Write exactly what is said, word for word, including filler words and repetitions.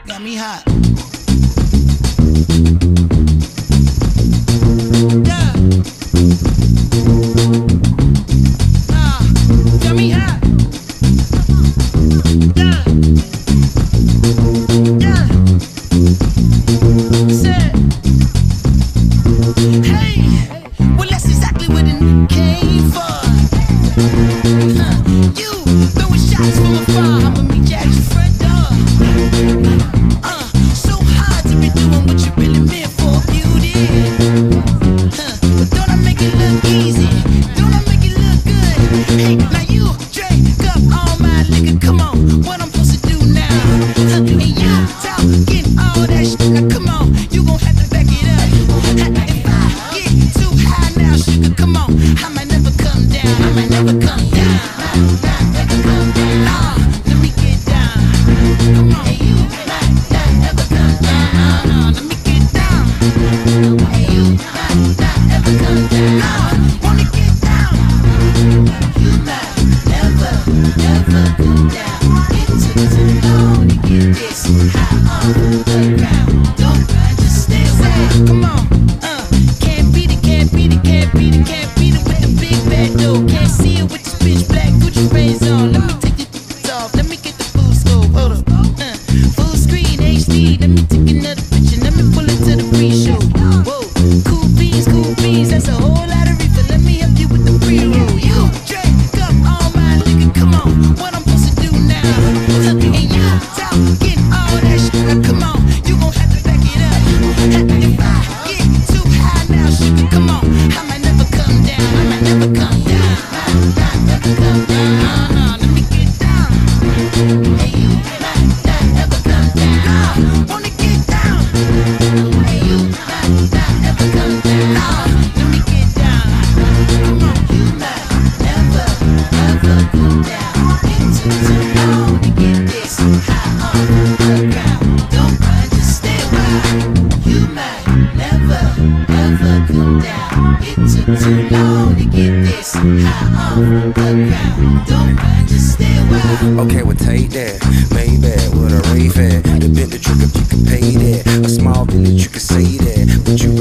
Got me hot. Yeah. Uh, got me hot. Yeah. Yeah. Said, hey, well that's exactly what the nigga came for. Huh. You throwing shots from afar, I'ma meet you at your front door. Uh, so hard to be doing what you really meant for, beauty. Huh. But don't I make it look easy? Don't I make it look good? Hey, now you drink up all my liquor. Come on, what I'm supposed to do now? Huh. And you talking all that shit. Now come on, you gon' have to back it up. Huh. If I get too high now, sugar, come on, I might never come down. I might never come down. Never come down. Nah, let me get down. Come on, hey, you might not ever come down. Nah, let me get down. Hey, you might not ever come down. Nah, wanna get down. You might never, never come down. It took too long to get this high off the ground. Don't run, just stay away. Come on, uh, can't beat it, can't beat it, can't beat it, can't beat it with the big bad dough. Can't see it with this bitch black Gucci rays on. Let me take it off, let me get the full scope. Hold up, uh, full screen H D. Let me take another picture, let me pull it to the pre-show. Whoa, cool beans, cool beans, that's a whole lot of reefer. Let me help you with the pre-roll. You drink up all my liquor, come on, what I'm supposed to do now? And you talking all that shit, now come on, you gon' have to back it up. If I get too high now, sugar, come on, I might never come down, I might never come down, I might never come down. Uh-huh, let me get down. Hey, you might not ever come down. Nah, wanna get down. Hey, you might not ever come down. Nah, let me get down. Come on, you might never, ever come down. It took too long to get this high off the ground. Don't run, just stay wild. You might never, ever come down. It took too long to get this high off the ground. Don't run, just stay wild. Okay, well take that, Maybach with a rave at. The bit the trick if you can pay that. A small village you can say that, but you